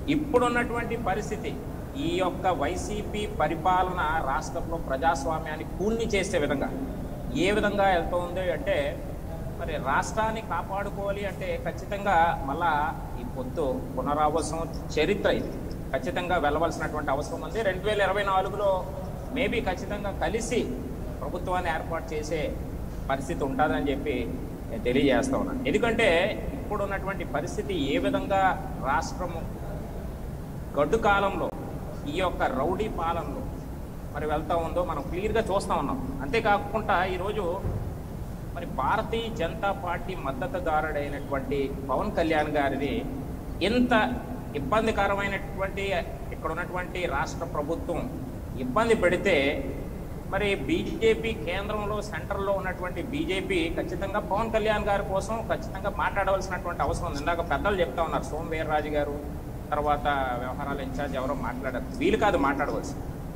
ఇప్పుడున్నటువంటి పరిస్థితి ఈ యొక్క వైసీపీ పరిపాలన రాష్ట్రంలో ప్రజాస్వామ్యాన్ని కూల్ని చేసే విధంగా ఏ విధంగా వెళ్తుంది అంటే, మరి రాష్ట్రాన్ని కాపాడుకోవాలి అంటే ఖచ్చితంగా మళ్ళా ఈ పొత్తు పునరావాసం చరిత్ర ఇది ఖచ్చితంగా వెళ్ళవలసినటువంటి అవసరం ఉంది. 2024లో మేబీ ఖచ్చితంగా కలిసి ప్రభుత్వాన్ని ఏర్పాటు చేసే పరిస్థితి ఉంటుందని చెప్పి నేను తెలియజేస్తా ఉన్నాను. ఎందుకంటే ఇప్పుడున్నటువంటి పరిస్థితి ఏ విధంగా రాష్ట్రము గడ్డు కాలంలో ఈ యొక్క రౌడీ పాలనలో మరి వెళ్తూ ఉందో మనం క్లియర్గా చూస్తూ ఉన్నాం. అంతేకాకుండా ఈరోజు మరి భారతీయ జనతా పార్టీ మద్దతుదారుడైనటువంటి పవన్ కళ్యాణ్ గారిని ఎంత ఇబ్బందికరమైనటువంటి ఇక్కడ ఉన్నటువంటి రాష్ట్ర ప్రభుత్వం ఇబ్బంది పెడితే మరి బీజేపీ కేంద్రంలో సెంటర్లో ఉన్నటువంటి బీజేపీ ఖచ్చితంగా పవన్ కళ్యాణ్ గారి కోసం ఖచ్చితంగా మాట్లాడవలసినటువంటి అవసరం ఉంది. ఇందాక పెద్దలు చెప్తా ఉన్నారు, సోమ్ వీర్రాజు గారు, తర్వాత వ్యవహారాల ఇన్ఛార్జ్ ఎవరో మాట్లాడారు. వీళ్ళు కాదు మాట్లాడవలసి.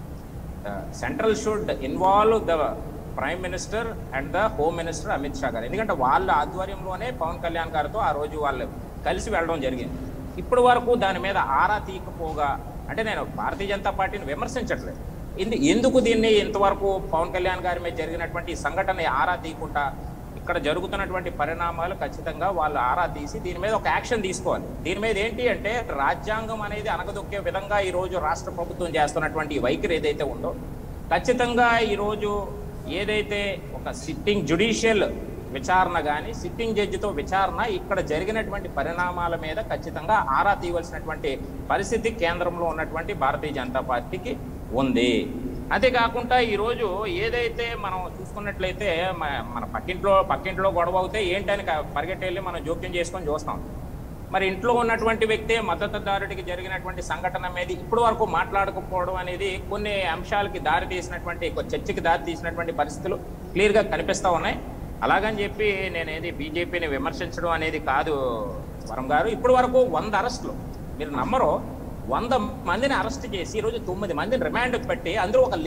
Central should involve the prime minister and the home minister Amit Shah garu. ఎందుకంటే వాళ్ళ ఆధ్వర్యంలోనే పవన్ కళ్యాణ్ గారితో ఆ రోజు వాళ్ళు కలిసి వెళ్ళడం జరిగింది. ఇప్పటి వరకు దాని మీద ఆరా తీయకపోగా, అంటే నేను భారతీయ జనతా పార్టీని విమర్శించట్లేదు, ఎందుకు దీన్ని ఇంతవరకు పవన్ కళ్యాణ్ గారి మీద జరిగినటువంటి సంఘటన ఆరా తీయకుండా ఇక్కడ జరుగుతున్నటువంటి పరిణామాలు ఖచ్చితంగా వాళ్ళు ఆరా తీసి దీని మీద ఒక యాక్షన్ తీసుకోవాలి. దీని మీద ఏంటి అంటే రాజ్యాంగం అనేది అనగదొక్కే విధంగా ఈరోజు రాష్ట్ర ప్రభుత్వం చేస్తున్నటువంటి వైఖరి ఏదైతే ఉందో ఖచ్చితంగా ఈరోజు ఏదైతే ఒక సిట్టింగ్ జ్యుడిషియల్ విచారణ కానీ సిట్టింగ్ జడ్జితో విచారణ ఇక్కడ జరిగినటువంటి పరిణామాల మీద ఖచ్చితంగా ఆరా తీయవలసినటువంటి పరిస్థితి కేంద్రంలో ఉన్నటువంటి భారతీయ జనతా పార్టీకి ఉంది. అంతేకాకుండా ఈరోజు ఏదైతే మనం చూసుకున్నట్లయితే మన పక్కింట్లో గొడవ అవుతే ఏంటని పరిగెట్టెళ్ళి మనం జోక్యం చేసుకొని చూస్తాం. మరి ఇంట్లో ఉన్నటువంటి వ్యక్తే మద్దతుదారుడికి జరిగినటువంటి సంఘటన మీద ఇప్పటి వరకు మాట్లాడకపోవడం అనేది కొన్ని అంశాలకి దారి తీసినటువంటి చర్చకి దారి తీసినటువంటి పరిస్థితులు క్లియర్గా కనిపిస్తూ ఉన్నాయి. అలాగని చెప్పి నేనేది బీజేపీని విమర్శించడం అనేది కాదు వరం గారు. ఇప్పటి వరకు 100 అరెస్టులు, మీరు నమ్మరు, 100 మందిని అరెస్ట్ చేసి ఈరోజు 9 మందిని రిమాండ్ పెట్టి అందులో ఒక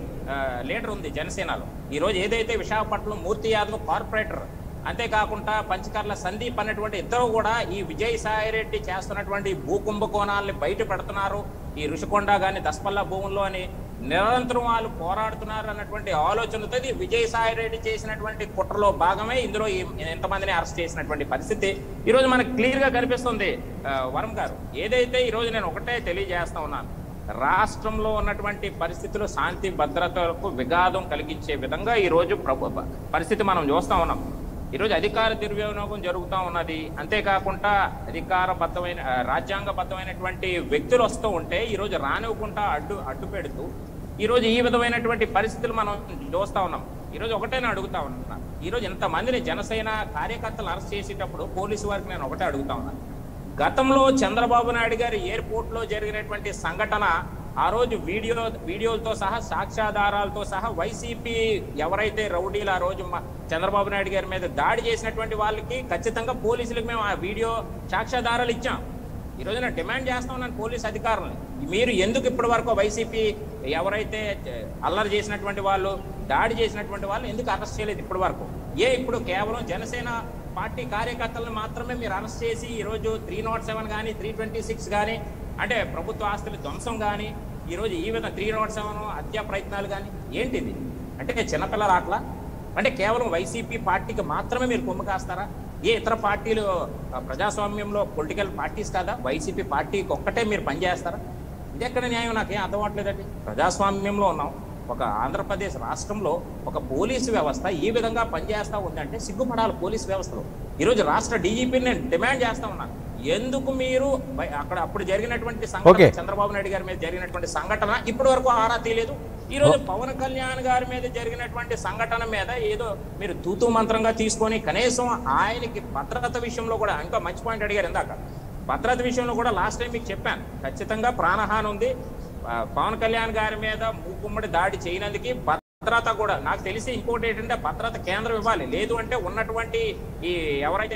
లీడర్ ఉంది జనసేనలో. ఈరోజు ఏదైతే విశాఖపట్నం మూర్తి యాదవ్ కార్పొరేటర్, అంతేకాకుండా పంచకర్ల సందీప్ అనేటువంటి ఇద్దరు కూడా ఈ విజయసాయిరెడ్డి చేస్తున్నటువంటి భూ కుంభకోణాలని బయట పెడుతున్నారు. ఈ ఋషికొండ కానీ దసపల్లా భూముల్లో అని నిరంతరం వాళ్ళు పోరాడుతున్నారు అన్నటువంటి ఆలోచనతో విజయసాయిరెడ్డి చేసినటువంటి కుట్రలో భాగమే ఇందులో ఎంతమందిని అరెస్ట్ చేసినటువంటి పరిస్థితి ఈరోజు మనకు క్లియర్గా కనిపిస్తుంది. వరం గారు, ఏదైతే ఈరోజు నేను ఒకటే తెలియజేస్తా ఉన్నాను, రాష్ట్రంలో ఉన్నటువంటి పరిస్థితులు శాంతి భద్రతలకు విఘాతం కలిగించే విధంగా ఈరోజు పరిస్థితి మనం చూస్తూ ఉన్నాం. ఈరోజు అధికార దుర్వినియోగం జరుగుతూ ఉన్నది. అంతేకాకుండా అధికారబద్ధమైన రాజ్యాంగబద్ధమైనటువంటి వ్యక్తులు వస్తూ ఉంటే ఈరోజు రానివ్వకుండా అడ్డు పెడుతూ ఈరోజు ఈ విధమైనటువంటి పరిస్థితులు మనం చూస్తూ ఉన్నాం. ఈరోజు ఒకటేనా అడుగుతా ఉన్నా, ఈరోజు ఇంతమందిని జనసేన కార్యకర్తలు అరెస్ట్ చేసేటప్పుడు పోలీసు వారికి నేను ఒకటే అడుగుతా ఉన్నాను, గతంలో చంద్రబాబు నాయుడు గారి ఎయిర్పోర్ట్లో జరిగినటువంటి సంఘటన ఆ రోజు వీడియోలతో సహా సాక్ష్యాధారాలతో సహా వైసీపీ ఎవరైతే రౌడీలు ఆ రోజు చంద్రబాబు నాయుడు గారి మీద దాడి చేసినటువంటి వాళ్ళకి ఖచ్చితంగా పోలీసులకు మేము ఆ వీడియో సాక్ష్యాధారాలు ఇచ్చాం. ఈరోజు నేను డిమాండ్ చేస్తా ఉన్నాను పోలీసు అధికారులని, మీరు ఎందుకు ఇప్పటి వరకు వైసీపీ ఎవరైతే అల్లరి చేసినటువంటి వాళ్ళు దాడి చేసినటువంటి వాళ్ళు ఎందుకు అరెస్ట్ చేయలేదు ఇప్పటి వరకు? ఇప్పుడు కేవలం జనసేన పార్టీ కార్యకర్తలను మాత్రమే మీరు అరెస్ట్ చేసి ఈరోజు 307 కానీ 326 కానీ అంటే ప్రభుత్వ ఆస్తుల ధ్వంసం కానీ ఈరోజు ఈ విధంగా 307 హత్యా ప్రయత్నాలు కానీ ఏంటిది? అంటే చిన్నపిల్లల ఆటలా? అంటే కేవలం వైసీపీ పార్టీకి మాత్రమే మీరు కొమ్ము కాస్తారా? ఏ ఇతర పార్టీలు ప్రజాస్వామ్యంలో పొలిటికల్ పార్టీస్ కాదా? వైసీపీ పార్టీకి ఒక్కటే మీరు పనిచేస్తారా? ఇది ఎక్కడ న్యాయం? నాకేం అర్థం అవ్వట్లేదండి. ప్రజాస్వామ్యంలో ఉన్నాం, ఒక ఆంధ్రప్రదేశ్ రాష్ట్రంలో ఒక పోలీసు వ్యవస్థ ఈ విధంగా పనిచేస్తూ ఉందంటే సిగ్గుపడాలి పోలీసు వ్యవస్థలో. ఈరోజు రాష్ట్ర డీజీపీని నేను డిమాండ్ చేస్తా ఉన్నాను, ఎందుకు మీరు అప్పుడు జరిగినటువంటి సంఘటన చంద్రబాబు నాయుడు గారి మీద జరిగినటువంటి సంఘటన ఇప్పటి వరకు ఆరా తీయలేదు? ఈరోజు పవన్ కళ్యాణ్ గారి మీద జరిగినటువంటి సంఘటన మీద ఏదో మీరు తూతూ మంత్రంగా తీసుకొని కనీసం ఆయనకి భద్రత విషయంలో కూడా, ఇంకా మంచి పాయింట్ అడిగారు ఇందాక, భద్రత విషయంలో కూడా లాస్ట్ టైం మీకు చెప్పాను, ఖచ్చితంగా ప్రాణహాని ఉంది. పవన్ కళ్యాణ్ గారి మీద మూకుమ్మడి దాడి చేయనందుకు భద్రత కూడా నాకు తెలిసి ఇంకోటి ఏంటంటే భద్రత కేంద్రం ఇవ్వాలి, లేదు అంటే ఉన్నటువంటి ఈ ఎవరైతే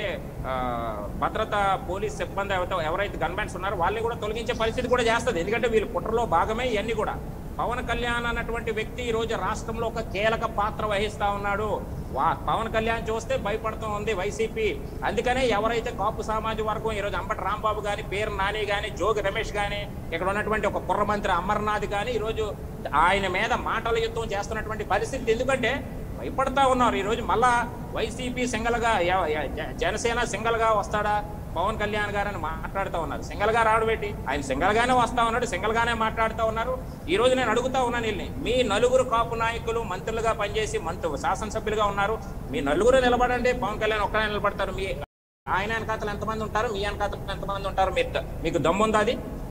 భద్రత పోలీస్ సిబ్బంది ఎవరైతే గన్మెన్స్ ఉన్నారో వాళ్ళని కూడా తొలగించే పరిస్థితి కూడా చేస్తుంది. ఎందుకంటే వీళ్ళు కుట్రలో భాగమే ఇవన్నీ కూడా. పవన్ కళ్యాణ్ అన్నటువంటి వ్యక్తి ఈరోజు రాష్ట్రంలో ఒక కీలక పాత్ర వహిస్తా ఉన్నాడు. పవన్ కళ్యాణ్ చూస్తే భయపడుతూ ఉంది వైసీపీ. అందుకనే ఎవరైతే కాపు సామాజిక వర్గం ఈరోజు అంబటి రాంబాబు కానీ, పేరు నాని కానీ, జోగి రమేష్ కానీ, ఇక్కడ ఉన్నటువంటి ఒక కుర్ర మంత్రి అమర్నాథ్ కానీ ఈరోజు ఆయన మీద మాటల యుద్ధం చేస్తున్నటువంటి పరిస్థితి. ఎందుకంటే భయపడతా ఉన్నారు. ఈరోజు మళ్ళా వైసీపీ సింగల్గా, జనసేన సింగల్గా వస్తాడా పవన్ కళ్యాణ్ గారు అని మాట్లాడుతూ ఉన్నారు. సింగల్గా రావడం ఏంటి? ఆయన సింగల్గానే వస్తా ఉన్నాడు, సింగల్గానే మాట్లాడుతూ ఉన్నారు. ఈ రోజు నేను అడుగుతా ఉన్నాను వీళ్ళని, మీ నలుగురు కాపు నాయకులు మంత్రులుగా పనిచేసి శాసనసభ్యులుగా ఉన్నారు, మీ నలుగురు నిలబడండి. పవన్ కళ్యాణ్ ఒక్కనే నిలబడతారు. మీ ఆయన వెనకాతలు ఎంతమంది ఉంటారు, మీ వెనకాతలు ఎంతమంది ఉంటారు? మీకు దమ్ముందా అది?